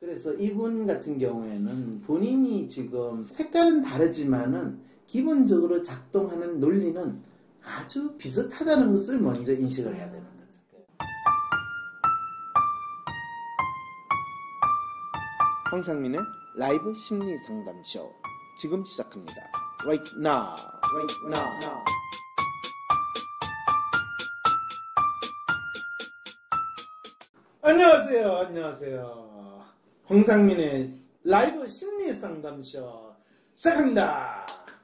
그래서 이분 같은 경우에는 본인이 지금 색깔은 다르지만은 기본적으로 작동하는 논리는 아주 비슷하다는 것을 먼저 인식을 해야 되는 거죠. 황상민의 라이브 심리 상담쇼 지금 시작합니다. Right now, right now. 안녕하세요. 황상민의 라이브 심리 상담쇼 시작합니다.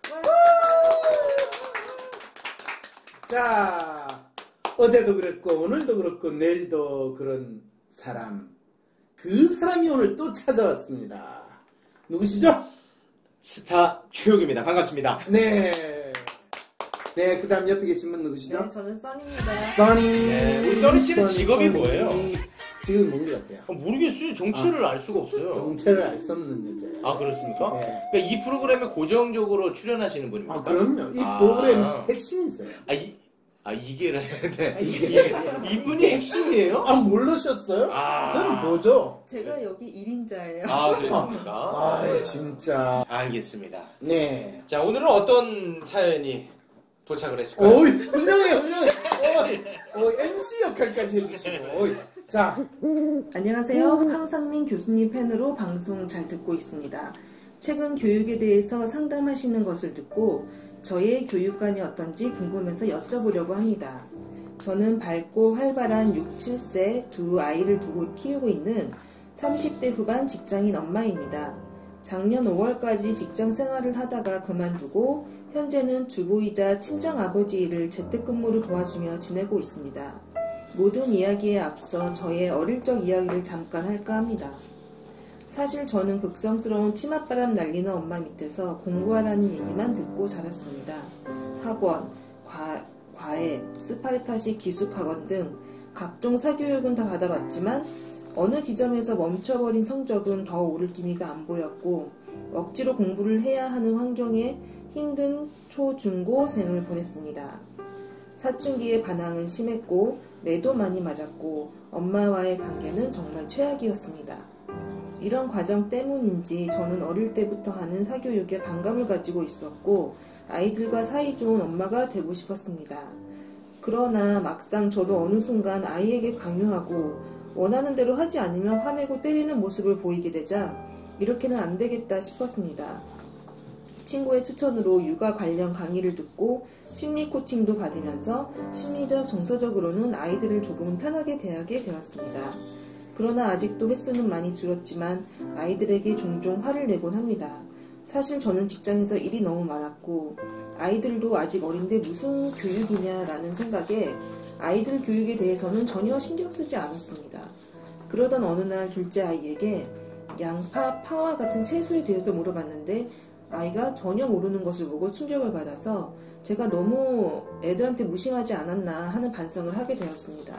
자, 어제도 그랬고 오늘도 그렇고 내일도 그런 사람, 그 사람이 오늘 또 찾아왔습니다. 누구시죠? 스타 최욱입니다. 반갑습니다. 네, 그 다음 옆에 계신 분 누구시죠? 네, 저는 써니입니다. 써니. 네, 우리 써니 씨는 직업이 뭐예요? 지금 뭔 것 같아요? 모르겠어요. 정체를 알 수가 없어요. 정체를 알 수 없는 여자예요. 아, 그렇습니까? 네. 그러니까 이 프로그램에 고정적으로 출연하시는 분입니까? 아, 그럼요. 이 프로그램 핵심이세요. 이게라 해야 돼. 이분이 핵심이에요? 아, 모르셨어요? 저는 보죠. 제가 여기 1인자예요. 아, 그렇습니까? 아, 진짜. 알겠습니다. 네. 자, 오늘은 어떤 사연이 도착을 했을까요? 어이, 훌륭해. MC 역할까지 해주시고. 어이. 자. 안녕하세요. 황상민 교수님 팬으로 방송 잘 듣고 있습니다. 최근 교육에 대해서 상담하시는 것을 듣고 저의 교육관이 어떤지 궁금해서 여쭤보려고 합니다. 저는 밝고 활발한 6, 7세 두 아이를 두고 키우고 있는 30대 후반 직장인 엄마입니다. 작년 5월까지 직장 생활을 하다가 그만두고 현재는 주부이자 친정아버지 일을 재택근무로 도와주며 지내고 있습니다. 모든 이야기에 앞서 저의 어릴 적 이야기를 잠깐 할까 합니다. 사실 저는 극성스러운 치맛바람 날리는 엄마 밑에서 공부하라는 얘기만 듣고 자랐습니다. 학원, 과외, 스파르타식 기숙학원 등 각종 사교육은 다 받아봤지만 어느 지점에서 멈춰버린 성적은 더 오를 기미가 안 보였고 억지로 공부를 해야 하는 환경에 힘든 초, 중고생을 보냈습니다. 사춘기의 반항은 심했고 매도 많이 맞았고 엄마와의 관계는 정말 최악이었습니다. 이런 과정 때문인지 저는 어릴 때부터 하는 사교육에 반감을 가지고 있었고 아이들과 사이좋은 엄마가 되고 싶었습니다. 그러나 막상 저도 어느 순간 아이에게 강요하고 원하는 대로 하지 않으면 화내고 때리는 모습을 보이게 되자 이렇게는 안 되겠다 싶었습니다. 친구의 추천으로 육아 관련 강의를 듣고 심리 코칭도 받으면서 심리적 정서적으로는 아이들을 조금은 편하게 대하게 되었습니다. 그러나 아직도 횟수는 많이 줄었지만 아이들에게 종종 화를 내곤 합니다. 사실 저는 직장에서 일이 너무 많았고 아이들도 아직 어린데 무슨 교육이냐라는 생각에 아이들 교육에 대해서는 전혀 신경 쓰지 않았습니다. 그러던 어느 날 둘째 아이에게 양파, 파와 같은 채소에 대해서 물어봤는데 아이가 전혀 모르는 것을 보고 충격을 받아서 제가 너무 애들한테 무심하지 않았나 하는 반성을 하게 되었습니다.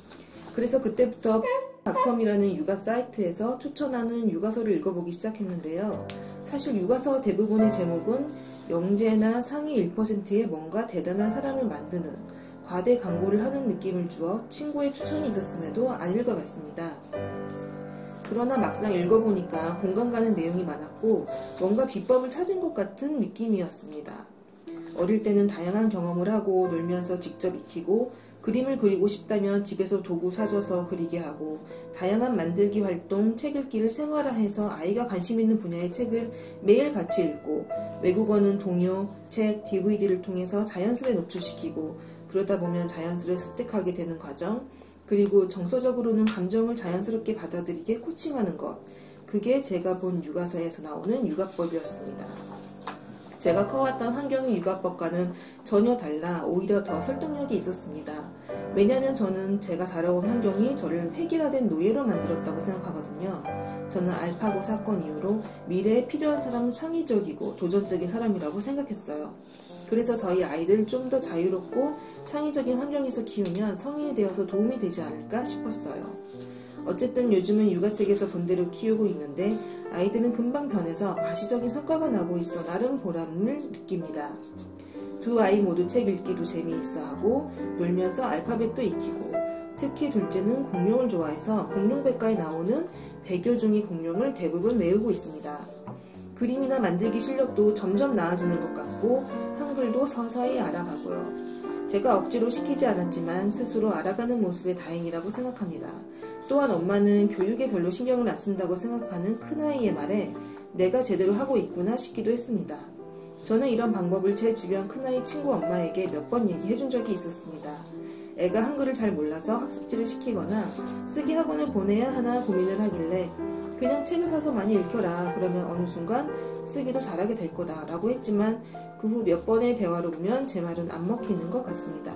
그래서 그때부터 닷컴이라는 육아 사이트에서 추천하는 육아서를 읽어보기 시작했는데요. 사실 육아서 대부분의 제목은 영재나 상위 1%의 뭔가 대단한 사람을 만드는 과대 광고를 하는 느낌을 주어 친구의 추천이 있었음에도 안 읽어봤습니다. 그러나 막상 읽어보니까 공감 가는 내용이 많았고 뭔가 비법을 찾은 것 같은 느낌이었습니다. 어릴 때는 다양한 경험을 하고 놀면서 직접 익히고 그림을 그리고 싶다면 집에서 도구 사줘서 그리게 하고 다양한 만들기 활동, 책 읽기를 생활화해서 아이가 관심 있는 분야의 책을 매일 같이 읽고 외국어는 동요, 책, DVD를 통해서 자연스레 노출시키고 그러다 보면 자연스레 습득하게 되는 과정 그리고 정서적으로는 감정을 자연스럽게 받아들이게 코칭하는 것 그게 제가 본 육아서에서 나오는 육아법이었습니다. 제가 커왔던 환경의 육아법과는 전혀 달라 오히려 더 설득력이 있었습니다. 왜냐하면 저는 제가 자라온 환경이 저를 획일화된 노예로 만들었다고 생각하거든요. 저는 알파고 사건 이후로 미래에 필요한 사람은 창의적이고 도전적인 사람이라고 생각했어요. 그래서 저희 아이들 좀 더 자유롭고 창의적인 환경에서 키우면 성인이 되어서 도움이 되지 않을까 싶었어요. 어쨌든 요즘은 육아책에서 본 대로 키우고 있는데 아이들은 금방 변해서 가시적인 성과가 나고 있어 나름 보람을 느낍니다. 두 아이 모두 책 읽기도 재미있어 하고 놀면서 알파벳도 익히고 특히 둘째는 공룡을 좋아해서 공룡백과에 나오는 100여 종의 공룡을 대부분 외우고 있습니다. 그림이나 만들기 실력도 점점 나아지는 것 같고 한글도 서서히 알아가고요. 제가 억지로 시키지 않았지만 스스로 알아가는 모습에 다행이라고 생각합니다. 또한 엄마는 교육에 별로 신경을 안 쓴다고 생각하는 큰아이의 말에 내가 제대로 하고 있구나 싶기도 했습니다. 저는 이런 방법을 제 주변 큰아이 친구 엄마에게 몇 번 얘기해 준 적이 있었습니다. 애가 한글을 잘 몰라서 학습지를 시키거나 쓰기 학원을 보내야 하나 고민을 하길래 그냥 책을 사서 많이 읽혀라. 그러면 어느 순간 쓰기도 잘하게 될 거다 라고 했지만 그 후 몇 번의 대화로 보면 제 말은 안 먹히는 것 같습니다.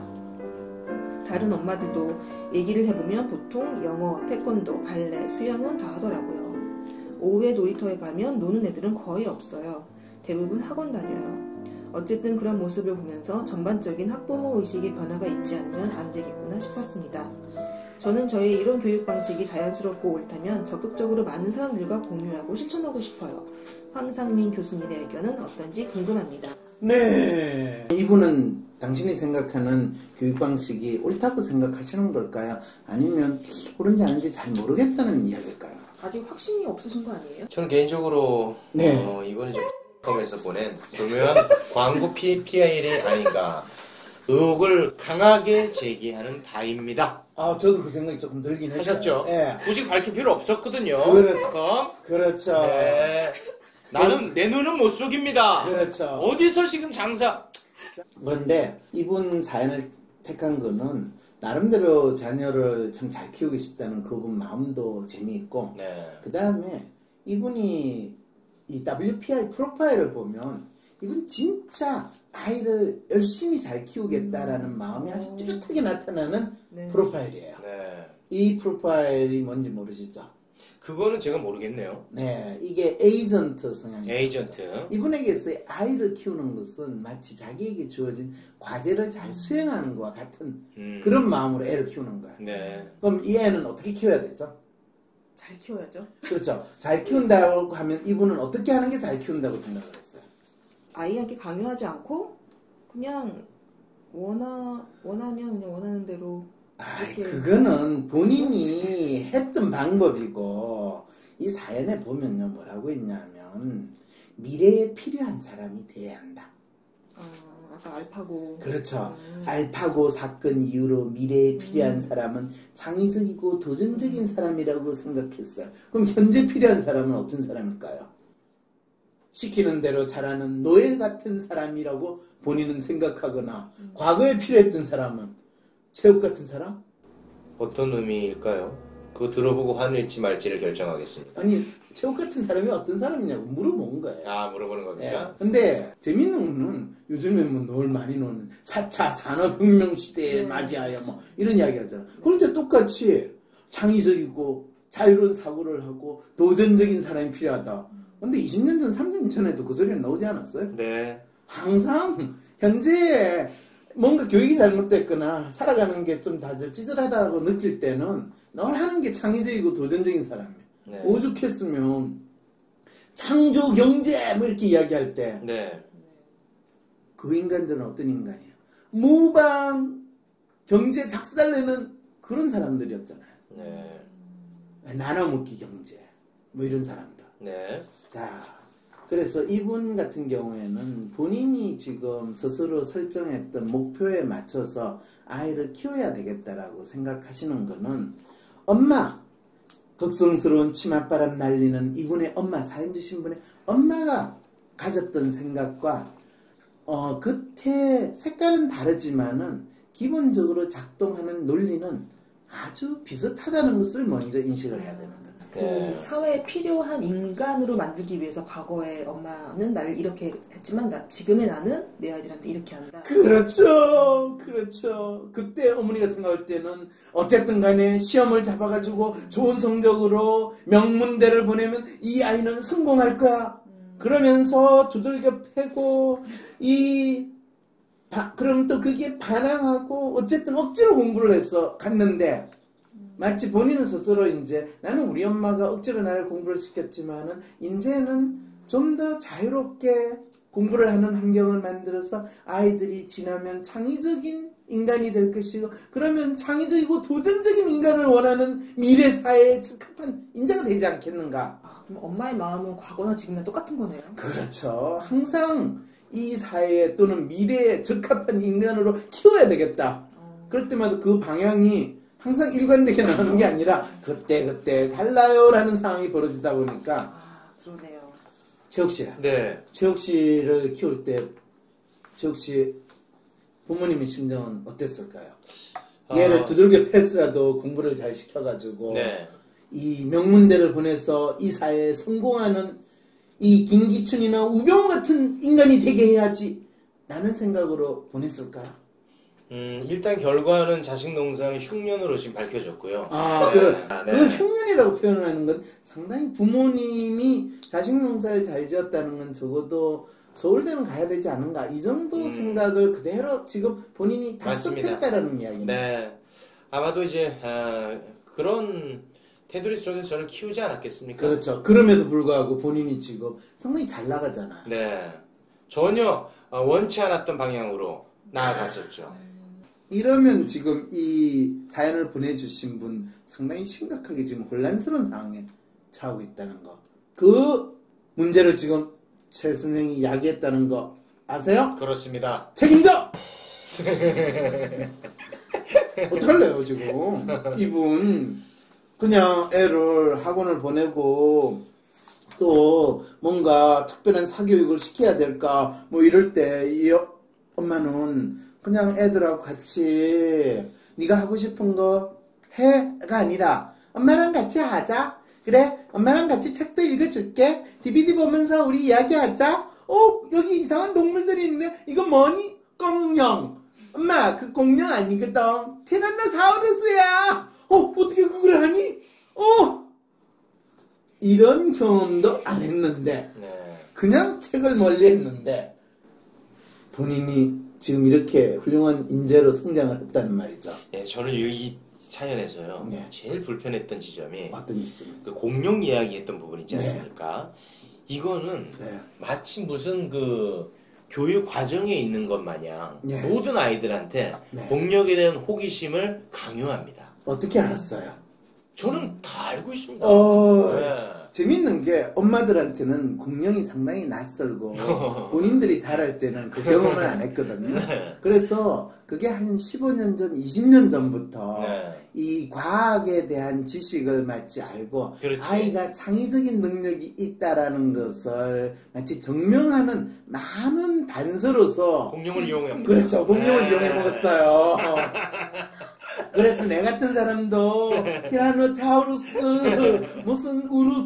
다른 엄마들도 얘기를 해보면 보통 영어, 태권도, 발레, 수영은 다 하더라고요. 오후에 놀이터에 가면 노는 애들은 거의 없어요. 대부분 학원 다녀요. 어쨌든 그런 모습을 보면서 전반적인 학부모 의식의 변화가 있지 않으면 안 되겠구나 싶었습니다. 저는 저의 이런 교육 방식이 자연스럽고 옳다면 적극적으로 많은 사람들과 공유하고 실천하고 싶어요. 황상민 교수님의 의견은 어떤지 궁금합니다. 네. 이분은 당신이 생각하는 교육 방식이 옳다고 생각하시는 걸까요? 아니면 옳은지 아닌지 잘 모르겠다는 이야기일까요? 아직 확신이 없으신 거 아니에요? 저는 개인적으로 네. 이번에 좀 컴에서 보낸 교묘한 광고 PIL이 아닌가 의혹을 강하게 제기하는 바입니다. 아, 저도 그 생각이 조금 들긴 했어요. 하셨죠? 네. 굳이 밝힐 필요 없었거든요. 그렇죠. 네. 나는 내 눈은 못 속입니다. 그렇죠. 어디서 지금 장사? 그런데 이분 사연을 택한 거는 나름대로 자녀를 참 잘 키우고 싶다는 그분 마음도 재미있고, 네. 그 다음에 이분이 이 WPI 프로파일을 보면 이분 진짜 아이를 열심히 잘 키우겠다라는 마음이 아주 뚜렷하게 나타나는 네. 프로파일이에요. 네. 이 프로파일이 뭔지 모르시죠? 그거는 제가 모르겠네요. 네, 이게 에이전트 성향이에요. 에이전트. 이분에게서 아이를 키우는 것은 마치 자기에게 주어진 과제를 잘 수행하는 것과 같은 그런 마음으로 애를 키우는 거예요. 네. 그럼 이 애는 어떻게 키워야 되죠? 잘 키워야죠. 그렇죠. 잘 키운다고 하면 이분은 어떻게 하는 게 잘 키운다고 생각을 했어요? 아이한테 강요하지 않고 그냥 원하면 그냥 원하는 대로 이렇게. 그거는 본인이 했던 방법이고 이 사연에 보면요 뭐라고 했냐면 미래에 필요한 사람이 돼야 한다. 아까 알파고. 그렇죠. 알파고 사건 이후로 미래에 필요한 사람은 창의적이고 도전적인 사람이라고 생각했어요. 그럼 현재 필요한 사람은 어떤 사람일까요? 시키는 대로 잘하는 노예 같은 사람이라고 본인은 생각하거나 과거에 필요했던 사람은 체육 같은 사람? 어떤 의미일까요? 그거 들어보고 화낼지 말지를 결정하겠습니다. 아니 체육 같은 사람이 어떤 사람이냐고 물어본 거예요. 아, 물어보는 겁니까? 네. 근데 재밌는 거는 요즘에 뭐 늘 많이 노는 4차 산업혁명 시대에 맞이하여 뭐 이런 이야기 하잖아. 그런데 똑같이 창의적이고 자유로운 사고를 하고 도전적인 사람이 필요하다. 근데 20년 전, 30년 전에도 그 소리는 나오지 않았어요? 네. 항상 현재 뭔가 교육이 잘못됐거나 살아가는 게 좀 다들 찌질하다고 느낄 때는 널 하는 게 창의적이고 도전적인 사람이에요. 네. 오죽했으면 창조 경제 뭐 이렇게 이야기할 때 네. 그 인간들은 어떤 인간이에요? 무방 경제 작살내는 그런 사람들이었잖아요. 네. 나눠먹기 경제 뭐 이런 사람들. 네. 자, 그래서 이분 같은 경우에는 본인이 지금 스스로 설정했던 목표에 맞춰서 아이를 키워야 되겠다라고 생각하시는 거는 엄마, 걱정스러운 치맛바람 날리는 이분의 엄마, 사연 주신 분의 엄마가 가졌던 생각과 겉에 색깔은 다르지만은 기본적으로 작동하는 논리는 아주 비슷하다는 것을 먼저 인식을 해야 되는 거죠. 그 사회에 필요한 인간으로 만들기 위해서 과거에 엄마는 나를 이렇게 했지만 지금의 나는 내 아이들한테 이렇게 한다. 그렇죠. 그렇죠. 그때 어머니가 생각할 때는 어쨌든 간에 시험을 잡아가지고 좋은 성적으로 명문대를 보내면 이 아이는 성공할 거야. 그러면서 두들겨 패고 그럼 또 그게 반항하고 어쨌든 억지로 공부를 해서 갔는데 마치 본인은 스스로 이제 나는 우리 엄마가 억지로 나를 공부를 시켰지만은 이제는 좀 더 자유롭게 공부를 하는 환경을 만들어서 아이들이 지나면 창의적인 인간이 될 것이고 그러면 창의적이고 도전적인 인간을 원하는 미래 사회에 적합한 인재가 되지 않겠는가? 그럼 엄마의 마음은 과거나 지금이나 똑같은 거네요. 그렇죠. 항상 이 사회에 또는 미래에 적합한 인간으로 키워야 되겠다. 그럴 때마다 그 방향이 항상 일관되게 나가는 게 아니라 그때 달라요라는 상황이 벌어지다 보니까 그러네요. 최욱 씨. 네. 최욱 씨를 키울 때 최욱 씨 부모님의 심정은 어땠을까요? 얘를 두들겨 패스라도 공부를 잘 시켜가지고 네. 이 명문대를 보내서 이 사회에 성공하는 이 김기춘이나 우병우 같은 인간이 되게 해야지 라는 생각으로 보냈을까요? 일단 결과는 자식 농상이 흉년으로 지금 밝혀졌고요. 그 흉년이라고 표현하는 건 상당히 부모님이 자식 농사를 잘 지었다는 건 적어도 서울대는 가야 되지 않은가 이 정도 생각을 그대로 지금 본인이 답습했다라는 이야기입니다. 네, 아마도 이제 그런 테두리 속에서 저를 키우지 않았겠습니까? 그렇죠. 그럼에도 불구하고 본인이 지금 상당히 잘 나가잖아요. 네, 전혀 원치 않았던 방향으로 나아갔었죠. 이러면 지금 이 사연을 보내주신 분 상당히 심각하게 지금 혼란스러운 상황에 처하고 있다는 거. 그 문제를 지금 최 선생이 야기했다는 거 아세요? 그렇습니다. 책임져! 어떡할래요 지금. 이분 그냥 애를 학원을 보내고 또 뭔가 특별한 사교육을 시켜야 될까 뭐 이럴 때 이 엄마는 그냥 애들하고 같이 네가 하고 싶은 거 해가 아니라 엄마랑 같이 하자. 그래 엄마랑 같이 책도 읽어줄게. DVD 보면서 우리 이야기하자. 여기 이상한 동물들이 있네. 이거 뭐니? 공룡. 엄마 그 공룡 아니거든. 티라노사우루스야. 어떻게 그걸 하니? 이런 경험도 안 했는데 그냥 책을 멀리 했는데 본인이 지금 이렇게 훌륭한 인재로 성장을 했다는 말이죠. 네, 저는 이 사연에서요. 네. 제일 불편했던 지점이 어떤 지점이었어요? 그 공룡 이야기했던 부분 있지 않습니까? 이거는 마치 무슨 그 교육 과정에 있는 것 마냥 모든 아이들한테 공룡에 대한 호기심을 강요합니다. 어떻게 알았어요? 저는 다 알고 있습니다. 재밌는 게 엄마들한테는 공룡이 상당히 낯설고 본인들이 자랄 때는 그 경험을 안 했거든요. 그래서 그게 한 15년 전, 20년 전부터 이 과학에 대한 지식을 마치 알고 그렇지. 아이가 창의적인 능력이 있다라는 것을 마치 증명하는 많은 단서로서 공룡을 이용해 그렇죠. 공룡을 이용해 먹었어요. 그래서 내 같은 사람도 티라노타우루스 무슨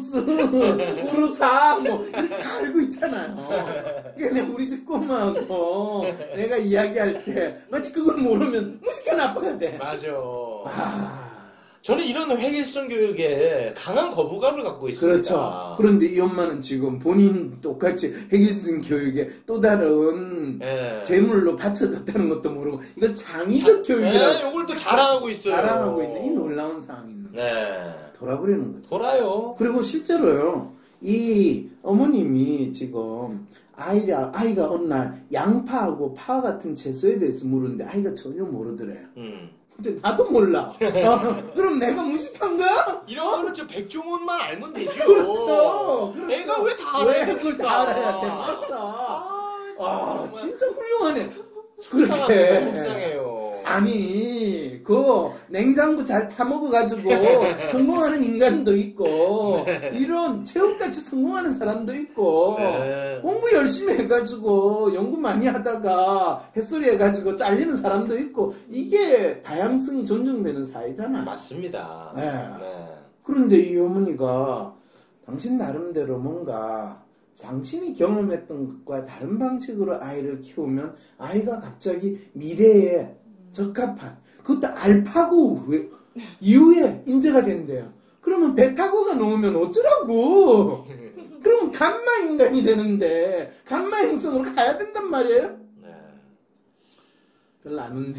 우루사 뭐 이렇게 다 알고 있잖아요. 그러니까 우리 집 꼬마하고 내가 이야기할 때 마치 그걸 모르면 무식한 아빠가 돼. 맞아. 저는 이런 획일성 교육에 강한 거부감을 갖고 있습니다. 그렇죠. 그런데 이 엄마는 지금 본인 똑같이 획일성 교육에 또 다른 재물로 받쳐졌다는 것도 모르고 이건 창의적 교육이라고. 이걸 또 자랑하고 있어요. 자랑하고 있는 이 놀라운 상황이 있는 거예요. 돌아버리는 거죠. 돌아요. 그리고 실제로요. 이 어머님이 지금 아이가 어느 날 양파하고 파 같은 채소에 대해서 물었는데 아이가 전혀 모르더래요. 근데 나도 몰라. 그럼 내가 무식한 거야? 이런 거는 좀 백종원만 알면 되죠. 그렇죠. 내가 왜 다 알아야 왜 그걸 다 알아야 돼? 맞아. 진짜 훌륭하네. 속상해요. 아니, 그 냉장고 잘 파먹어가지고 성공하는 인간도 있고 이런 체육같이 성공하는 사람도 있고 공부 열심히 해가지고 연구 많이 하다가 햇소리 해가지고 잘리는 사람도 있고 이게 다양성이 존중되는 사회잖아요. 맞습니다. 그런데 이 어머니가 당신 나름대로 뭔가 당신이 경험했던 것과 다른 방식으로 아이를 키우면 아이가 갑자기 미래에 적합한 그것도 알파고 이후에 인재가 된대요. 그러면 베타고가 나오면 어쩌라고? 그러면 감마 인간이 되는데 감마 행성으로 가야 된단 말이에요. 별로 안 웃네.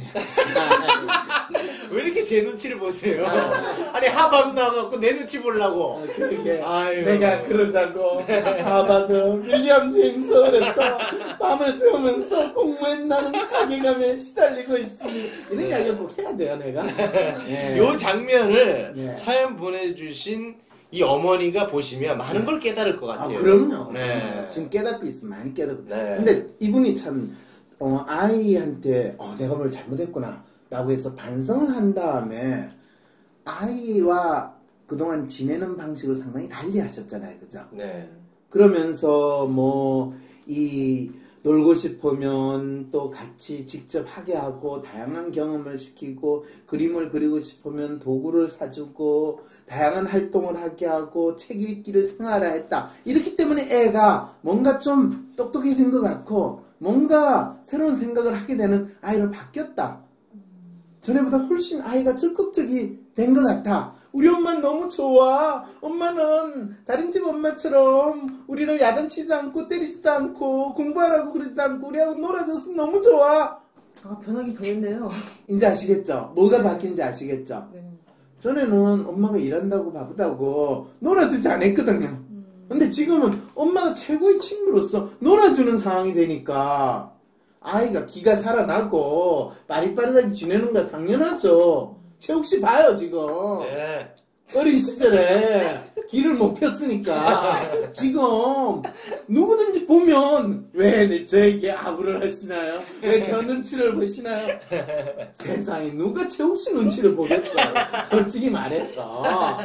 왜 이렇게 제 눈치를 보세요? 아니 하버드 나와갖고 내 눈치 보려고. 그렇게 아유. 내가 그러자고 하버드 윌리엄 제임스 그래서 밤을 새우면서 공부했나는 자괴감에 시달리고 있으니 이런 이야기 꼭 해야 돼요 내가. 예. 요 장면을 예. 사연 보내주신 이 어머니가 보시면 많은 걸 깨달을 것 같아요. 그럼요. 네. 지금 깨닫고 있으면 많이 깨닫고. 네. 근데 이분이 참 아이한테 내가 뭘 잘못했구나 라고 해서 반성을 한 다음에 아이와 그동안 지내는 방식을 상당히 달리 하셨잖아요. 그죠? 네. 그러면서 이 놀고 싶으면 또 같이 직접 하게 하고 다양한 경험을 시키고 그림을 그리고 싶으면 도구를 사주고 다양한 활동을 하게 하고 책 읽기를 생활화했다. 이렇기 때문에 애가 뭔가 좀 똑똑해진 것 같고 뭔가 새로운 생각을 하게 되는 아이로 바뀌었다. 전에보다 훨씬 아이가 적극적이 된 것 같아. 우리 엄마는 너무 좋아. 엄마는 다른 집 엄마처럼 우리를 야단치지도 않고 때리지도 않고 공부하라고 그러지도 않고 우리하고 놀아줘서 너무 좋아. 변하긴 변했네요. 이제 아시겠죠? 뭐가 바뀐지 아시겠죠? 네. 전에는 엄마가 일한다고 바쁘다고 놀아주지 않았거든요. 근데 지금은 엄마가 최고의 친구로서 놀아주는 상황이 되니까 아이가 기가 살아나고 빠릿빠릿하게 지내는 거 당연하죠. 최욱씨 봐요 지금. 네. 어린 시절에 길을 못 폈으니까 지금 누구든지 보면 왜 저에게 아부를 하시나요? 왜 저 눈치를 보시나요? 세상에 누가 최욱씨 눈치를 보겠어요. 솔직히 말해서.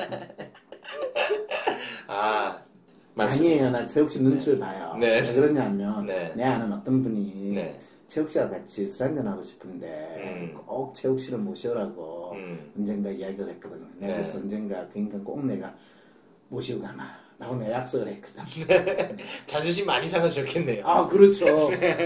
아니에요. 나 최욱씨 눈치를 봐요. 네. 왜 그러냐면 네. 내 아는 어떤 분이 네. 최욱씨와 같이 술 한잔하고 싶은데 꼭 최욱씨를 모셔라고 언젠가 이야기를 했거든요. 내가 그래서 언젠가 그 인간 꼭 내가 모시고 가마 라고 내가 약속을 했거든. 자존심 많이 상하셨겠네요. 그렇죠.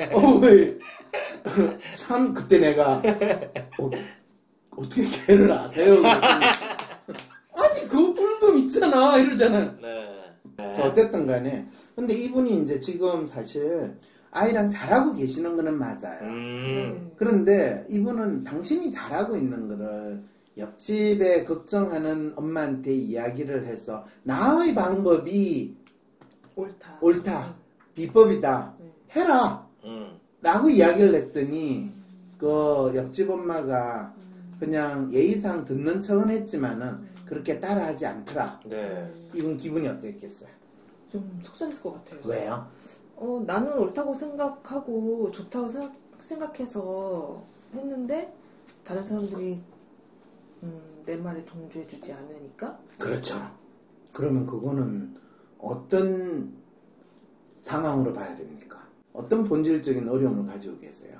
참 그때 내가 어떻게 걔를 아세요? 아니 그 불금 있잖아 이러잖아. 네. 자, 어쨌든 간에 근데 이분이 이제 지금 사실 아이랑 잘하고 계시는 거는 맞아요. 그런데 이분은 당신이 잘하고 있는 거를 옆집에 걱정하는 엄마한테 이야기를 해서 나의 방법이 옳다. 비법이다. 해라. 라고 이야기를 했더니 그 옆집 엄마가 그냥 예의상 듣는 척은 했지만은 그렇게 따라하지 않더라. 네. 이분 기분이 어땠겠어요? 좀 속상했을 것 같아요. 왜요? 나는 옳다고 생각하고 좋다고 생각해서 했는데 다른 사람들이 내 말에 동조해주지 않으니까. 그렇죠. 그러면 그거는 어떤 상황으로 봐야 됩니까? 어떤 본질적인 어려움을 가지고 계세요?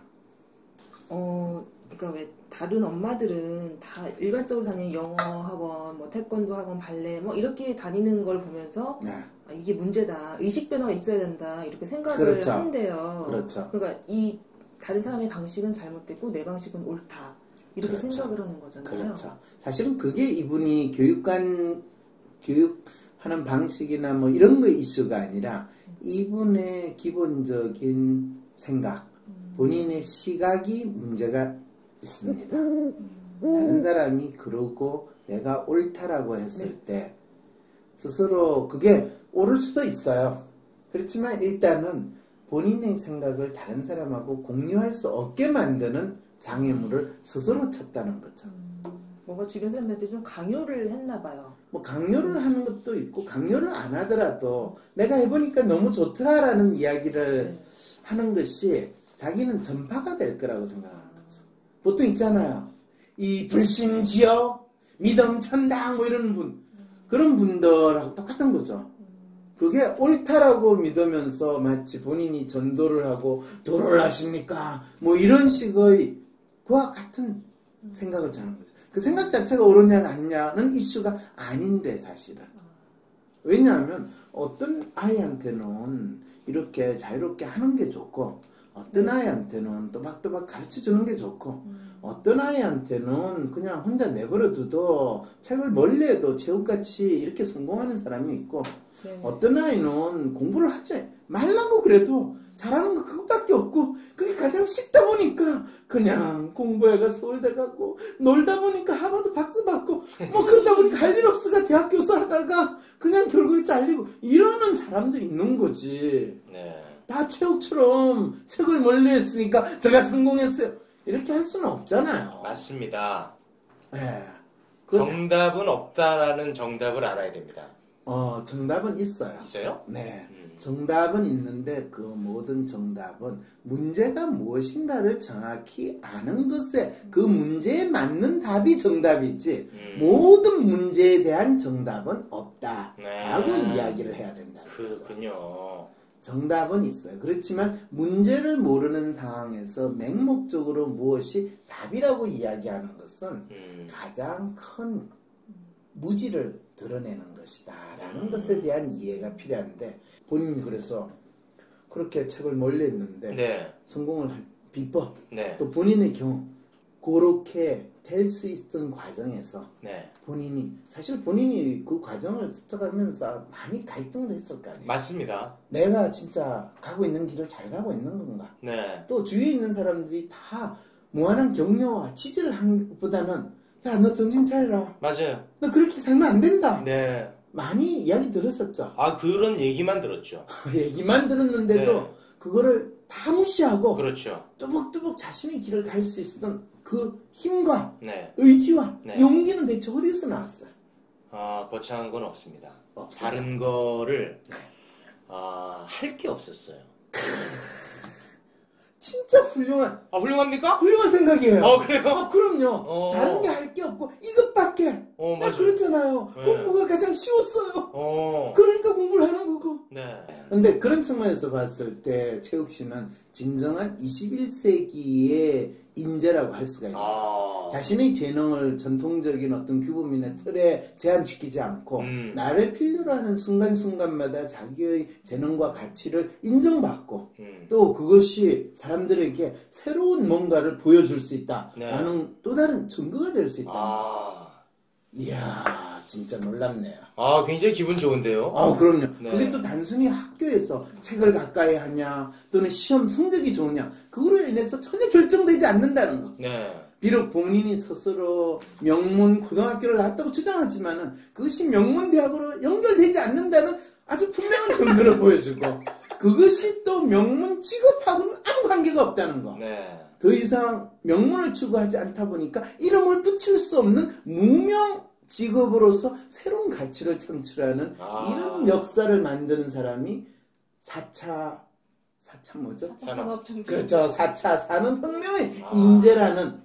그러니까 왜 다른 엄마들은 다 일반적으로 다니는 영어 학원, 뭐 태권도 학원, 발레 뭐 이렇게 다니는 걸 보면서 이게 문제다, 의식 변화가 있어야 된다 이렇게 생각을 그렇죠. 한대요. 그렇죠. 그러니까 이 다른 사람의 방식은 잘못됐고 내 방식은 옳다 이렇게 그렇죠. 생각을 하는 거잖아요. 그렇죠. 사실은 그게 이분이 교육하는 방식이나 뭐 이런 거 이슈가 아니라 이분의 기본적인 생각, 본인의 시각이 문제가 있습니다. 다른 사람이 그러고 내가 옳다라고 했을 때 스스로 그게 옳을 수도 있어요. 그렇지만 일단은 본인의 생각을 다른 사람하고 공유할 수 없게 만드는 장애물을 스스로 쳤다는 거죠. 뭔가 주변 사람한테 좀 강요를 했나 봐요. 뭐 강요를 하는 것도 있고 강요를 안 하더라도 내가 해보니까 너무 좋더라라는 이야기를 하는 것이 자기는 전파가 될 거라고 생각하는 거죠. 보통 있잖아요. 이 불신지역, 믿음 천당 뭐 이런 분, 그런 분들하고 똑같은 거죠. 그게 옳다라고 믿으면서 마치 본인이 전도를 하고 도를 하십니까? 뭐 이런 식의 그와 같은 생각을 하는 거죠. 그 생각 자체가 옳으냐 아니냐는 이슈가 아닌데 사실은. 왜냐하면 어떤 아이한테는 이렇게 자유롭게 하는 게 좋고 어떤 아이한테는 또박또박 가르쳐주는 게 좋고 어떤 아이한테는 그냥 혼자 내버려 둬도 책을 멀리 해도 체육같이 이렇게 성공하는 사람이 있고 네. 어떤 아이는 공부를 하지 말라고 그래도 잘하는 거 그것밖에 없고 그게 가장 쉽다 보니까 그냥 공부해가 서울대 가고 놀다 보니까 하버드 박사 받고 뭐 그러다 보니까 할 일 없으니까 대학 교수 하다가 그냥 결국에 잘리고 이러는 사람도 있는 거지. 네. 다 체육처럼 책을 멀리 했으니까 제가 성공했어요. 이렇게 할 수는 없잖아요. 맞습니다. 네. 정답은 없다라는 정답을 알아야 됩니다. 정답은 있어요. 있어요? 네. 정답은 있는데 그 모든 정답은 문제가 무엇인가를 정확히 아는 것에 그 문제에 맞는 답이 정답이지 모든 문제에 대한 정답은 없다라고 이야기를 해야 된다. 그렇군요. 정답은 있어요. 그렇지만 문제를 모르는 상황에서 맹목적으로 무엇이 답이라고 이야기하는 것은 가장 큰 무지를 드러내는 것이다 라는 것에 대한 이해가 필요한데 본인이 그래서 그렇게 책을 멀리 했는데 네. 성공을 한 비법 네. 또 본인의 경우 그렇게 될 수 있던 과정에서 네. 사실 본인이 그 과정을 스쳐가면서 많이 갈등도 했을 거 아니에요. 맞습니다. 내가 진짜 가고 있는 길을 잘 가고 있는 건가? 네. 또 주위에 있는 사람들이 다 무한한 격려와 지지를 한 것보다는 야, 너 정신 차려라. 맞아요. 너 그렇게 살면 안 된다. 네. 많이 이야기 들었었죠. 그런 얘기만 들었죠. 얘기만 들었는데도 네. 그거를 다 무시하고 그렇죠. 뚜벅뚜벅 자신의 길을 갈 수 있었던 그 힘과 네. 의지와 네. 용기는 대체 어디서 나왔어요? 거창한 건 없습니다. 없어요. 다른 거를 할 게 없었어요. 진짜 훌륭한 훌륭합니까? 훌륭한 생각이에요. 그래요? 그럼요. 다른 게 할 게 없고 이것밖에. 나 맞아요. 그렇잖아요. 네. 공부가 가장 쉬웠어요. 어. 그러니까 공부를 하는 거고. 네. 근데 그런 측면에서 봤을 때 최욱 씨는 진정한 21세기의 인재라고 할 수가 있어요. 자신의 재능을 전통적인 어떤 규범이나 틀에 제한시키지 않고 나를 필요로 하는 순간순간마다 자기의 재능과 가치를 인정받고 또 그것이 사람들에게 새로운 뭔가를 보여줄 수 있다라는 네. 또 다른 증거가 될 수 있다. 이야 진짜 놀랍네요. 굉장히 기분 좋은데요? 그럼요. 네. 그게 또 단순히 학교에서 책을 가까이 하냐 또는 시험 성적이 좋으냐 그거로 인해서 전혀 결정되지 않는다는 거. 네. 비록 본인이 스스로 명문 고등학교를 나왔다고 주장하지만은 그것이 명문 대학으로 연결되지 않는다는 아주 분명한 증거를 보여주고 그것이 또 명문 직업하고는 아무 관계가 없다는 거. 네. 더 이상 명문을 추구하지 않다 보니까 이름을 붙일 수 없는 무명 직업으로서 새로운 가치를 창출하는 이런 역사를 만드는 사람이 4차 뭐죠? 산업혁명. 그렇죠. 4차 산업혁명의 인재라는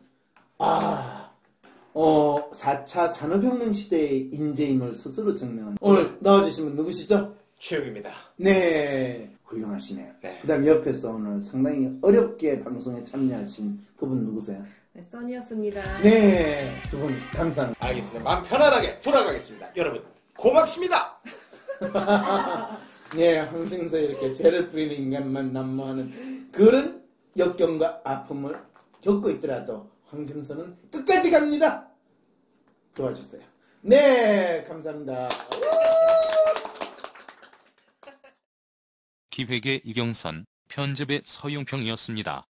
4차 산업혁명 시대의 인재임을 스스로 증명한 오늘 나와주신 분 누구시죠? 최욱입니다. 네. 훌륭하시네요. 네. 그 다음 옆에서 오늘 상당히 어렵게 방송에 참여하신 그분 누구세요? 네, 써니였습니다. 네. 두 분 감사합니다. 알겠습니다. 마음 편안하게 돌아가겠습니다. 여러분 고맙습니다. 네, 항생소에 이렇게 죄를 뿌리는 인간만 난무하는 그런 역경과 아픔을 겪고 있더라도 황생소는 끝까지 갑니다. 도와주세요. 네, 감사합니다. 기획의 이경선, 편집의 서용평이었습니다.